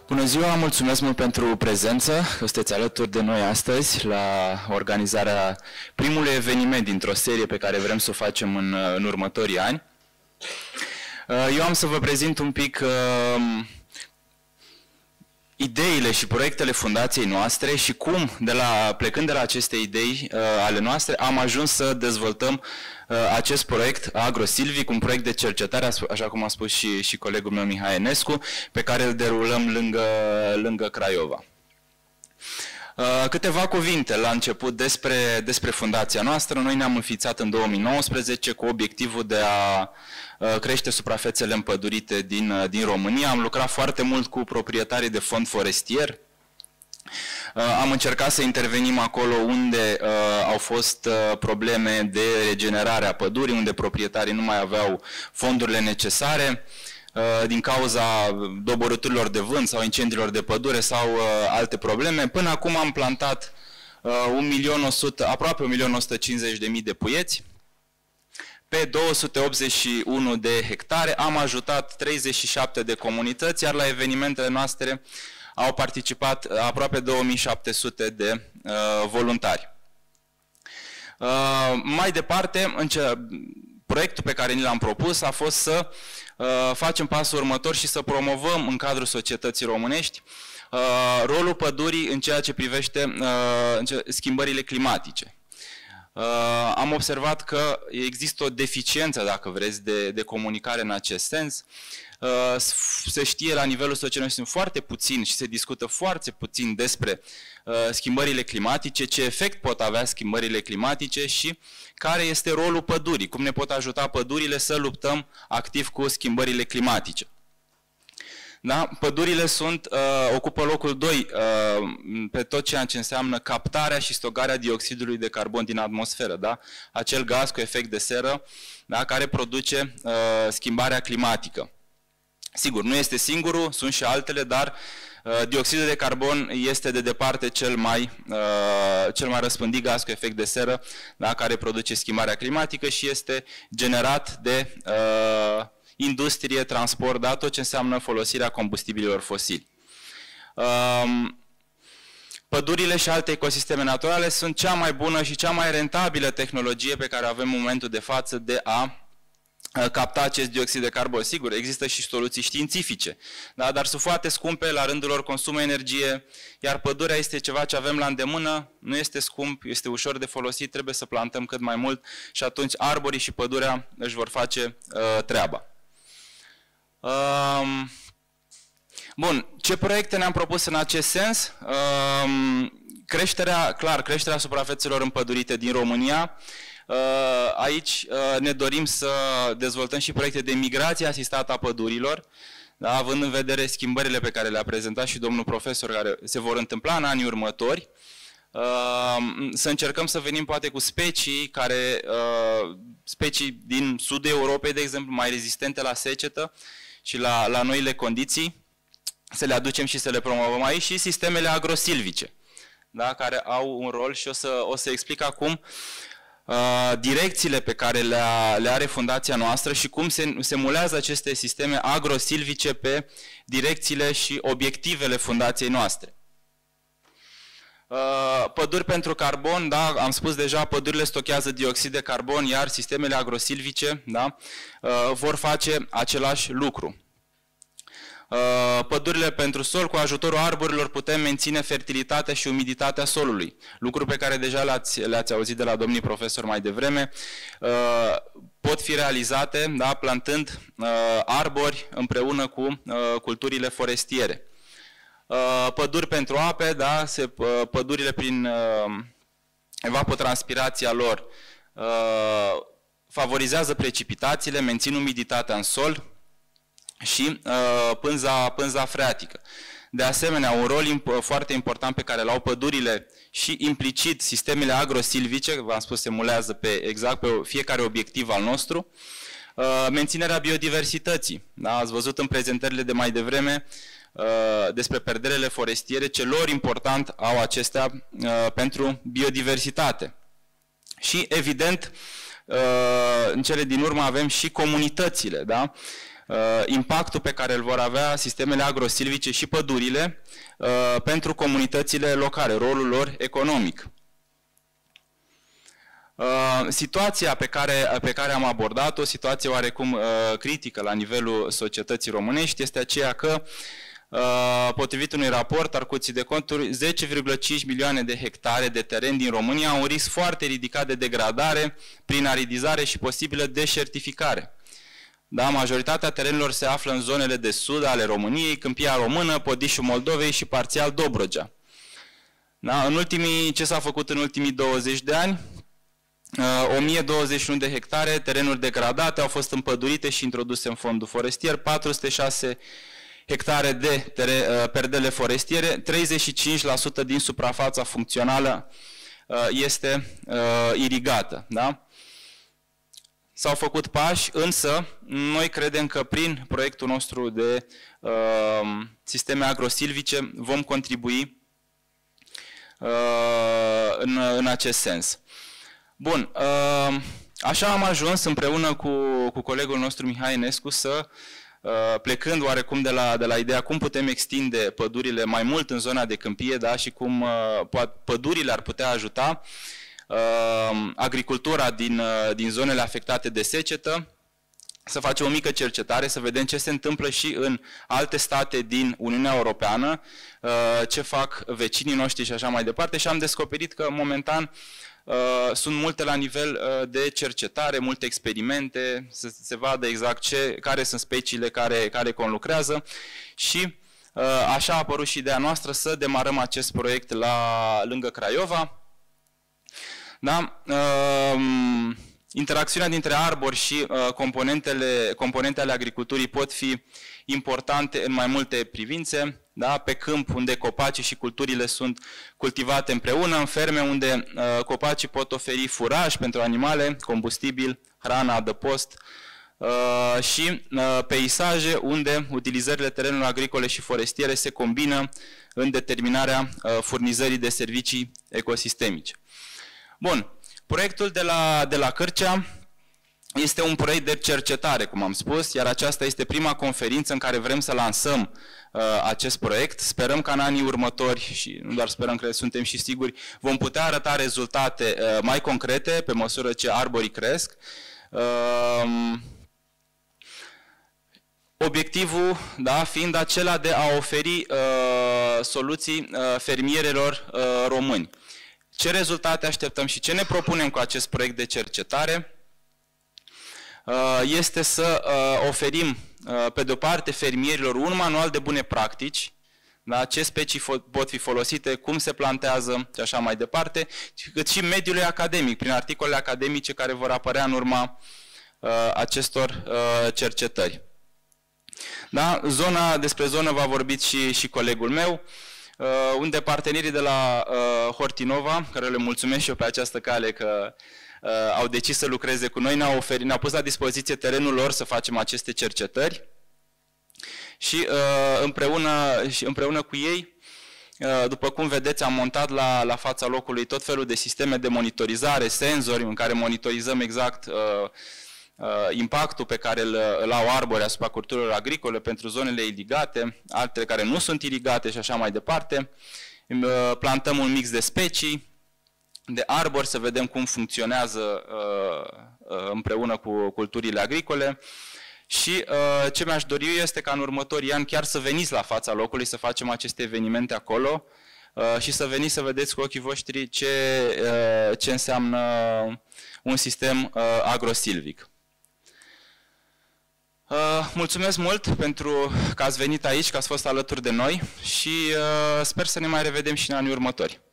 Bună ziua, mulțumesc mult pentru prezență, că sunteți alături de noi astăzi la organizarea primului eveniment dintr-o serie pe care vrem să o facem în următorii ani. Eu am să vă prezint un pic ideile și proiectele fundației noastre și cum, plecând de la aceste idei ale noastre, am ajuns să dezvoltăm acest proiect AgroSilvic, un proiect de cercetare, așa cum a spus și colegul meu Mihai Enescu, pe care îl derulăm lângă Craiova. Câteva cuvinte la început despre fundația noastră. Noi ne-am înființat în 2019 cu obiectivul de a crește suprafețele împădurite din România. Am lucrat foarte mult cu proprietarii de fond forestier. Am încercat să intervenim acolo unde au fost probleme de regenerare a pădurii, unde proprietarii nu mai aveau fondurile necesare din cauza doborâturilor de vânt sau incendiilor de pădure sau alte probleme. Până acum am plantat aproape 1.150.000 de puieți pe 281 de hectare. Am ajutat 37 de comunități, iar la evenimentele noastre au participat aproape 2700 de voluntari. Mai departe, proiectul pe care ni l-am propus a fost să facem pasul următor și să promovăm în cadrul societății românești rolul pădurii în ceea ce privește schimbările climatice. Am observat că există o deficiență, dacă vreți, de comunicare în acest sens. Se știe la nivelul societății sunt foarte puțin și se discută foarte puțin despre schimbările climatice, ce efect pot avea schimbările climatice și care este rolul pădurii, cum ne pot ajuta pădurile să luptăm activ cu schimbările climatice. Da? Pădurile ocupă locul 2 pe tot ceea ce înseamnă captarea și stocarea dioxidului de carbon din atmosferă, da? Acel gaz cu efect de seră, da? Care produce schimbarea climatică. Sigur, nu este singurul, sunt și altele, dar dioxidul de carbon este de departe cel mai răspândit gaz cu efect de seră, da? Care produce schimbarea climatică și este generat de industrie, transport, da? Tot ce înseamnă folosirea combustibililor fosili. Pădurile și alte ecosisteme naturale sunt cea mai bună și cea mai rentabilă tehnologie pe care o avem în momentul de față de a capta acest dioxid de carbon. Sigur, există și soluții științifice, da? Dar sunt foarte scumpe, la rândul lor consumă energie, iar pădurea este ceva ce avem la îndemână, nu este scump, este ușor de folosit, trebuie să plantăm cât mai mult și atunci arborii și pădurea își vor face treaba. Bun, ce proiecte ne-am propus în acest sens? Creșterea suprafețelor împădurite din România. Aici ne dorim să dezvoltăm și proiecte de migrație asistată a pădurilor, da? Având în vedere schimbările pe care le-a prezentat și domnul profesor, care se vor întâmpla în anii următori. Să încercăm să venim poate cu specii din sudul Europei, de exemplu, mai rezistente la secetă și la noile condiții, să le aducem și să le promovăm aici, și sistemele agrosilvice, da? Care au un rol și o să explic acum direcțiile pe care le are fundația noastră și cum se simulează aceste sisteme agrosilvice pe direcțiile și obiectivele fundației noastre. Păduri pentru carbon, da, am spus deja, pădurile stochează dioxid de carbon, iar sistemele agrosilvice, da, vor face același lucru. Pădurile pentru sol, cu ajutorul arborilor putem menține fertilitatea și umiditatea solului, lucru pe care deja le-ați auzit de la domnii profesor mai devreme. Pot fi realizate, da, plantând arbori împreună cu culturile forestiere. Păduri pentru ape, da, pădurile prin evapotranspirația lor favorizează precipitațiile, mențin umiditatea în sol și pânza freatică. De asemenea, un rol foarte important pe care l-au pădurile și implicit sistemele agrosilvice, v-am spus, se mulează exact pe fiecare obiectiv al nostru, menținerea biodiversității. Da? Ați văzut în prezentările de mai devreme despre perderele forestiere, ce lor important au acestea pentru biodiversitate. Și, evident, în cele din urmă avem și comunitățile, da? impactul pe care îl vor avea sistemele agrosilvice și pădurile pentru comunitățile locale, rolul lor economic. Situația pe care am abordat-o, situație oarecum critică la nivelul societății românești, este aceea că, potrivit unui raport al Curții de Conturi, 10,5 milioane de hectare de teren din România au un risc foarte ridicat de degradare prin aridizare și posibilă deșertificare. Da, majoritatea terenurilor se află în zonele de sud ale României, Câmpia Română, Podișul Moldovei și parțial Dobrogea. Da, ce s-a făcut în ultimii 20 de ani? 1021 de hectare, terenuri degradate, au fost împădurite și introduse în fondul forestier, 406 hectare de perdele forestiere, 35% din suprafața funcțională este irigată. Da? S-au făcut pași, însă noi credem că prin proiectul nostru de sisteme agrosilvice vom contribui în acest sens. Bun, așa am ajuns împreună cu colegul nostru Mihai Enescu să, plecând oarecum de la ideea cum putem extinde pădurile mai mult în zona de câmpie, da, și cum pădurile ar putea ajuta agricultura din zonele afectate de secetă, să facem o mică cercetare, să vedem ce se întâmplă și în alte state din Uniunea Europeană, ce fac vecinii noștri și așa mai departe, și am descoperit că momentan sunt multe la nivel de cercetare, multe experimente, să se vadă exact care sunt speciile care conlucrează și așa a apărut și ideea noastră să demarăm acest proiect lângă Craiova. Da? Interacțiunea dintre arbori și componente ale agriculturii pot fi importante în mai multe privințe, da? Pe câmp, unde copacii și culturile sunt cultivate împreună, în ferme unde copacii pot oferi furaj pentru animale, combustibil, hrană, adăpost, și peisaje unde utilizările terenurilor agricole și forestiere se combină în determinarea furnizării de servicii ecosistemice. Bun. Proiectul de la Cârcea este un proiect de cercetare, cum am spus, iar aceasta este prima conferință în care vrem să lansăm acest proiect. Sperăm că în anii următori, și nu doar sperăm, că suntem și siguri, vom putea arăta rezultate mai concrete pe măsură ce arborii cresc. Obiectivul, da, fiind acela de a oferi soluții fermierilor români. Ce rezultate așteptăm și ce ne propunem cu acest proiect de cercetare este să oferim, pe de-o parte, fermierilor un manual de bune practici, da, ce specii pot fi folosite, cum se plantează și așa mai departe, cât și mediului academic, prin articolele academice care vor apărea în urma acestor cercetări. Da? Despre zonă va vorbi și colegul meu, unde partenerii de la Hortinova, care le mulțumesc și eu pe această cale că au decis să lucreze cu noi, ne-au pus la dispoziție terenul lor să facem aceste cercetări și împreună cu ei, după cum vedeți, am montat la fața locului tot felul de sisteme de monitorizare, senzori în care monitorizăm exact impactul pe care îl au arbori asupra culturilor agricole pentru zonele irigate, altele care nu sunt irigate și așa mai departe. Plantăm un mix de specii, de arbori, să vedem cum funcționează împreună cu culturile agricole. Și ce mi-aș dori este ca în următorii ani chiar să veniți la fața locului, să facem aceste evenimente acolo și să veniți să vedeți cu ochii voștri ce înseamnă un sistem agrosilvic. Mulțumesc mult pentru că ați venit aici, că ați fost alături de noi și sper să ne mai revedem și în anii următori.